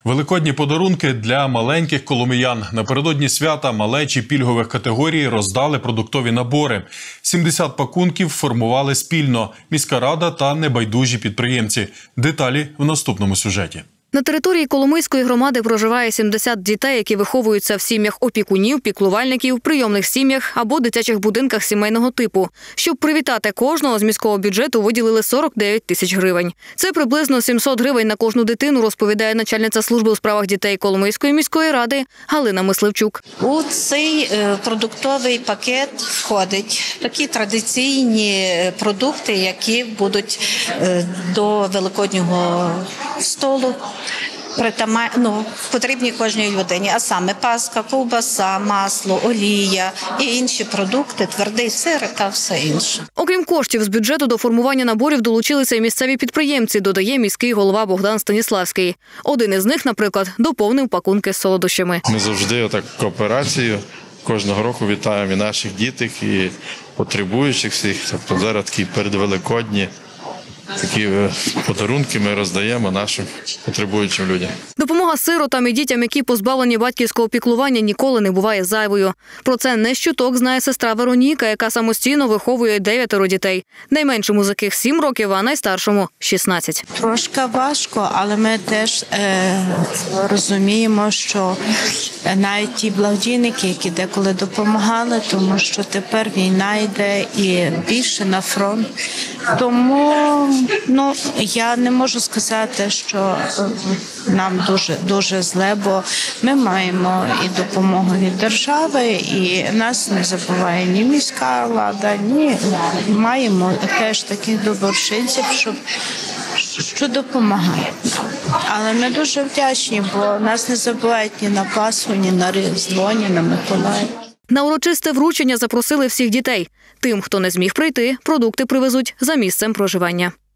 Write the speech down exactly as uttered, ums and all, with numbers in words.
Великодні подарунки для маленьких коломиян. Напередодні свята малечі пільгових категорій роздали продуктові набори. сімдесят пакунків формували спільно міська рада та небайдужі підприємці. Деталі в наступному сюжеті. На території Коломийської громади проживає сімдесят дітей, які виховуються в сім'ях опікунів, піклувальників, прийомних сім'ях або дитячих будинках сімейного типу. Щоб привітати кожного, з міського бюджету виділили сорок дев'ять тисяч гривень. Це приблизно сімсот гривень на кожну дитину, розповідає начальниця служби у справах дітей Коломийської міської ради Галина Мисливчук. У цей продуктовий пакет входять такі традиційні продукти, які будуть до великоднього столу ну, потрібні кожній людині, а саме паска, ковбаса, масло, олія і інші продукти, твердий сир та все інше. Окрім коштів з бюджету до формування наборів долучилися і місцеві підприємці, додає міський голова Богдан Станіславський. Один із них, наприклад, доповнив пакунки з солодощами. Ми завжди отак кооперацію кожного року вітаємо і наших діток, і потребуючих всіх. Тобто зараз такі передвеликодні такі подарунки ми роздаємо нашим потребуючим людям. Допомога сиротам і дітям, які позбавлені батьківського піклування, ніколи не буває зайвою. Про це не щуток знає сестра Вероніка, яка самостійно виховує дев'ятеро дітей. Найменшому з яких сім років, а найстаршому – шістнадцять. Трошки важко, але ми теж е, розуміємо, що навіть ті благодійники, які деколи допомагали, тому що тепер війна йде і більше на фронт. Тому ну, я не можу сказати, що нам дуже, дуже зле, бо ми маємо і допомогу від держави, і нас не забуває ні міська влада, ні маємо теж таких доброчинців, щоб що допомагає. Але ми дуже вдячні, бо нас не забувають ні на Пасху, ні на Різдво, ні на Миколая. На урочисте вручення запросили всіх дітей. Тим, хто не зміг прийти, продукти привезуть за місцем проживання.